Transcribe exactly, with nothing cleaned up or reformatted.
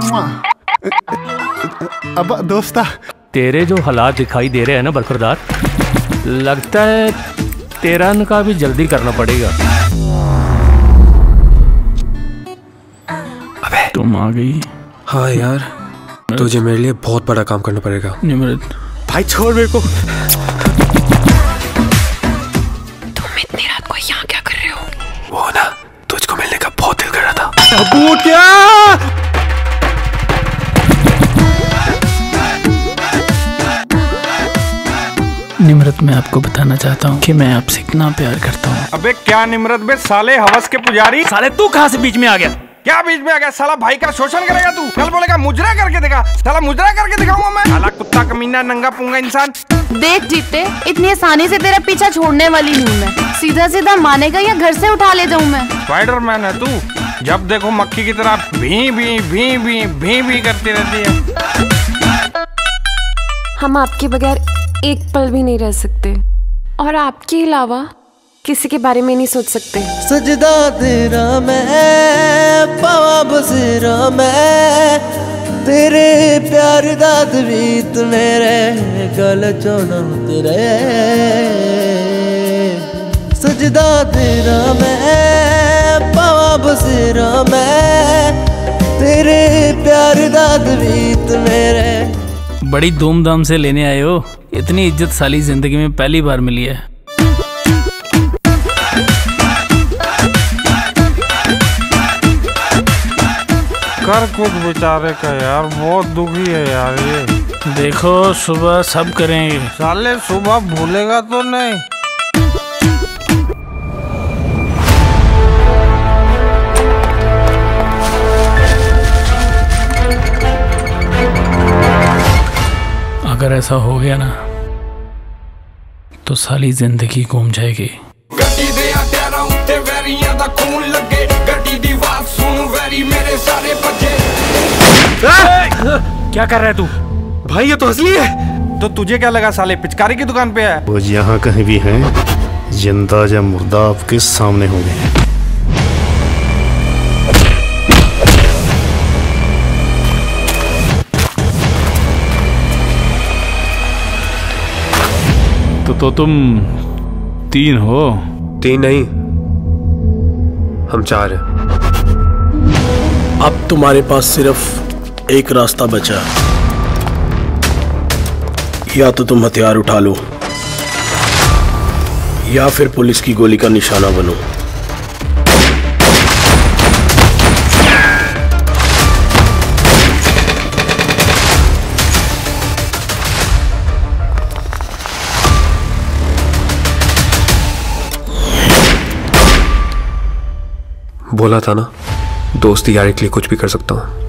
अब दोस्ता, तेरे जो हालात दिखाई दे रहे हैं ना बरखुरदार, लगता है तेरा निकाह भी जल्दी करना पड़ेगा। अबे तुम आ गई। हाँ यार, तुझे मेरे लिए बहुत बड़ा काम करना पड़ेगा। निमृत भाई छोड़ मेरे को। तुम इतनी रात को यहाँ क्या कर रहे हो? वो ना, तुझको मिलने का बहुत दिल कर रहा था। अबू क्या? निमृत, मैं आपको बताना चाहता हूँ कि मैं आपसे इतना प्यार करता हूँ। अबे क्या निमृत बे, साले हवस के पुजारी। साले तू कहाँ से बीच में आ गया? क्या बीच में आ गया? साला भाई का शोषण करेगा तू? कल बोलेगा मुजरा करके दिखा। साला मुजरा करके दिखाऊंगा मैं। साला कुत्ता कमीना नंगा पुंगा इंसान। देख जीते, इतनी आसानी से तेरा पीछा छोड़ने वाली नहीं हूँ मैं। सीधा सीधा मानेगा या घर से उठा ले जाऊँ मैं? स्पाइडरमैन है तू, जब देखो मक्खी की तरह भी भी भी भी भी भी करती रहती है। हम आपके बगैर एक पल भी नहीं रह सकते, और आपके अलावा किसी के बारे में नहीं सोच सकते। सजदा तेरा मैं पावा बसेरा मैं, तेरे प्यार दा तवीत मेरे गल चोना तेरे। सजदा तेरा मैं पावा बसेरा मैं, तेरे प्यार दा तवीत मेरे। बड़ी धूमधाम से लेने आए हो। इतनी इज्जत साली जिंदगी में पहली बार मिली है। कर कुछ बेचारे का यार, बहुत दुखी है यार ये। देखो सुबह सब करेंगे। साले सुबह भूलेगा तो नहीं। अगर ऐसा हो गया ना तो साली जिंदगी घूम जाएगी। गड्डी दे अट्यारा उत्ते वैरियां दा खून लगे, गड्डी दी बात सुन वैरी मेरे सारे बजे। क्या कर रहा है तू? भाई ये तो असली है। तो तुझे क्या लगा साले पिचकारी की दुकान पे है? वो यहाँ कहीं भी हैं, जिंदा या मुर्दा आपके सामने होंगे। तो, तो तुम तीन हो? तीन नहीं, हम चार हैं। अब तुम्हारे पास सिर्फ एक रास्ता बचा, या तो तुम हथियार उठा लो या फिर पुलिस की गोली का निशाना बनो। बोला था ना, दोस्ती यारी के लिए कुछ भी कर सकता हूँ।